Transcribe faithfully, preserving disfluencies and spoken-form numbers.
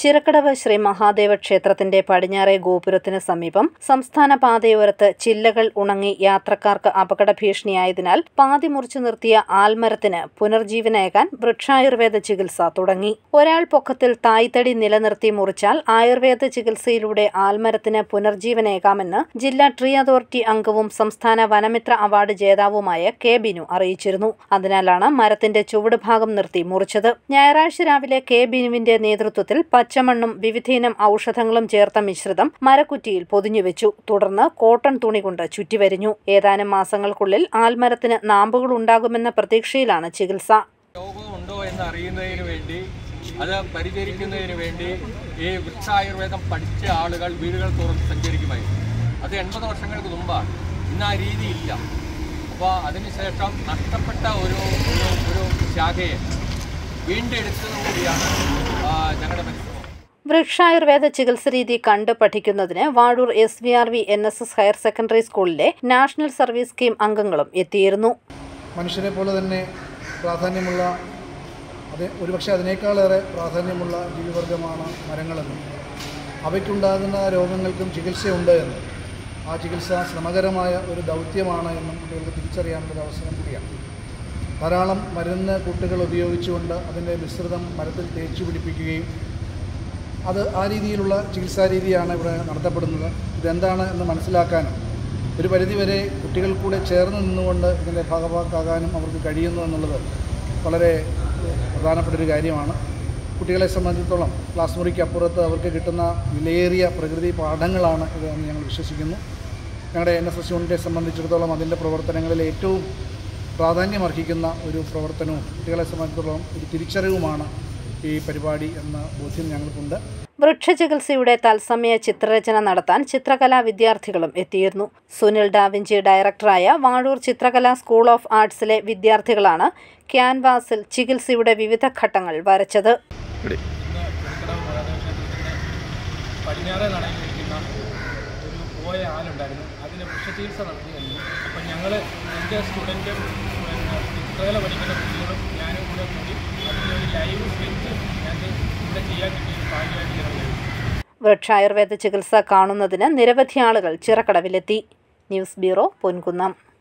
ചിറക്കടവ് ശ്രീ മഹാദേവ ക്ഷേത്രത്തിന്റെ പടിഞ്ഞാറേ ഗോപുരത്തിന് സമീപം സംസ്ഥാന പാതയോരത്ത് ചില്ലകൾ ഉണങ്ങി യാത്രക്കാർക്ക് അപകട ഭീഷണിയായതിനാൽ പാതി മുറിച്ചു നിർത്തിയ ആൽമരത്തിന് പുനർജീവനേകാൻ വൃക്ഷായുർവേദ ചികിത്സ തുടങ്ങി. ഒരാൾ പൊക്കത്തിൽ തായ്തടി നിലനിർത്തി മുറിച്ചാൽ ആയുർവേദ ചികിത്സയിലൂടെ ആൽമരത്തിന് പുനർജീവനേകാമെന്ന് ജില്ലാ ട്രീ അതോറിറ്റി അംഗവും സംസ്ഥാന വനമിത്ര അവാർഡ് ജേതാവുമായ കെ ബിനു അറിയിച്ചിരുന്നു. അതിനാലാണ് മരത്തിന്റെ ചുവട് ഭാഗം നിർത്തി മുറിച്ചത്. ഞായറാഴ്ച രാവിലെ കെ ബിനുവിന്റെ നേതൃത്വത്തിൽ പച്ചമണ്ണും വിവിധയിനം ഔഷധങ്ങളും ചേർത്ത മിശ്രിതം മരക്കുറ്റിയിൽ പൊതിഞ്ഞുവെച്ചു. തുടർന്ന് കോട്ടൺ തുണി കൊണ്ട് ചുറ്റിവരിഞ്ഞു. ഏതാനും മാസങ്ങൾക്കുള്ളിൽ ആൽമരത്തിന് നാമ്പുകൾ ഉണ്ടാകുമെന്ന പ്രതീക്ഷയിലാണ് ചികിത്സ. രോഗമുണ്ടോ എന്ന് അറിയുന്നതിന് വേണ്ടി, അത് പരിചരിക്കുന്നതിന് വേണ്ടി ഈ വൃക്ഷായുർവേദം പഠിച്ച ആളുകൾ വീടുകൾ തുറന്ന് സഞ്ചരിക്കുമായിരുന്നു. അത് എൺപത് വർഷങ്ങൾക്ക് മുമ്പാണ്. ഇന്ന് ആ രീതിയില്ല. അപ്പോൾ അതിനുശേഷം നഷ്ടപ്പെട്ട ഒരു ഒരു ശാഖയെ വീണ്ടെടുക്കുന്നതുകൂടിയാണ് ഞങ്ങളുടെ പരിശ്രമം. വൃക്ഷായുർവേദ ചികിത്സ രീതി കണ്ട് പഠിക്കുന്നതിന് Vazhoor S V R V N S S higher secondary സ്കൂളിലെ നാഷണൽ സർവീസ് സ്കീം അംഗങ്ങളും എത്തിയിരുന്നു. മനുഷ്യരെ പോലെ തന്നെ പ്രാധാന്യമുള്ള അത് ഒരുപക്ഷെ അതിനേക്കാളേറെ പ്രാധാന്യമുള്ള ജീവിവർഗമാണ് മരങ്ങളെന്നും അവയ്ക്കുണ്ടാകുന്ന രോഗങ്ങൾക്കും ചികിത്സയുണ്ട് എന്നും ആ ചികിത്സ ശ്രമകരമായ ഒരു ദൗത്യമാണ് എന്നും കുട്ടികൾക്ക് തിരിച്ചറിയാനുള്ളൊരു അവസരം കൂടിയാണ്. ധാരാളം മരുന്ന് കൂട്ടുകൾ ഉപയോഗിച്ചുകൊണ്ട് അതിൻ്റെ മിശ്രിതം മരത്തിൽ തേച്ചു പിടിപ്പിക്കുകയും അത് ആ രീതിയിലുള്ള ചികിത്സാ രീതിയാണ് ഇവിടെ നടത്തപ്പെടുന്നത്. ഇതെന്താണ് എന്ന് മനസ്സിലാക്കാനും ഒരു പരിധിവരെ കുട്ടികൾ കൂടെ ചേർന്ന് നിന്നുകൊണ്ട് ഇതിൻ്റെ ഭാഗഭാക്കാകാനും അവർക്ക് കഴിയുന്നു എന്നുള്ളത് വളരെ പ്രധാനപ്പെട്ടൊരു കാര്യമാണ്. കുട്ടികളെ സംബന്ധിച്ചിടത്തോളം ക്ലാസ് മുറിക്ക് അപ്പുറത്ത് അവർക്ക് കിട്ടുന്ന വിലയേറിയ പ്രകൃതി പാഠങ്ങളാണ് ഇതെന്ന് ഞങ്ങൾ വിശ്വസിക്കുന്നു. ഞങ്ങളുടെ എൻ എസ് എസ് യൂണിറ്റിനെ സംബന്ധിച്ചിടത്തോളം അതിൻ്റെ പ്രവർത്തനങ്ങളിൽ ഏറ്റവും പ്രാധാന്യമർഹിക്കുന്ന ഒരു പ്രവർത്തനവും കുട്ടികളെ സംബന്ധിച്ചിടത്തോളം ഒരു തിരിച്ചറിവുമാണ് ഈ പരിപാടി എന്ന ബോധ്യം ഞങ്ങൾക്കുണ്ട്. വൃക്ഷചികിത്സയുടെ തത്സമയ ചിത്രരചന നടത്താൻ ചിത്രകലാ വിദ്യാർത്ഥികളും എത്തിയിരുന്നു. സുനിൽ ഡാവിഞ്ചി ഡയറക്ടറായ വാഴൂർ ചിത്രകലാ സ്കൂൾ ഓഫ് ആർട്സിലെ വിദ്യാർത്ഥികളാണ് ക്യാൻവാസിൽ ചികിത്സയുടെ വിവിധ ഘട്ടങ്ങൾ വരച്ചത്. പടിഞ്ഞാറേ നടയിലിരിക്കുന്ന ഒരു പോയ ആലുണ്ടായിരുന്നു. അതിന് വൃക്ഷചികിത്സ നടത്തിയിരുന്നു. അപ്പം ഞങ്ങൾ എൻ്റെ സ്റ്റുഡൻറ്റും ചിത്രകല പഠിക്കുന്ന കുട്ടികളും ഞാനും കൂടെ കൂടി അതിനൊരു ലൈവ് സ്കെച്ച് ഞാൻ ഇവിടെ ചെയ്യാൻ കിട്ടിയ ഭാഗ്യമായിട്ട് ഞങ്ങൾ. വൃക്ഷായുർവേദ ചികിത്സ കാണുന്നതിന് നിരവധി ആളുകൾ ചിറക്കടവിലെത്തി. News bureau, Ponkunnam.